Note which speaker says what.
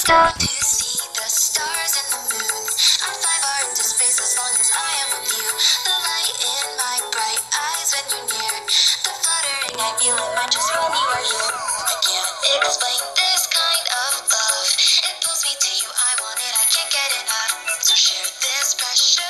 Speaker 1: To see the stars and the moon, I'd fly far into space as long as I am with you. The light in my bright eyes when you're near, the fluttering I feel in my chest when you are here. I can't explain this kind of love. It pulls me to you, I want it, I can't get enough. So share this precious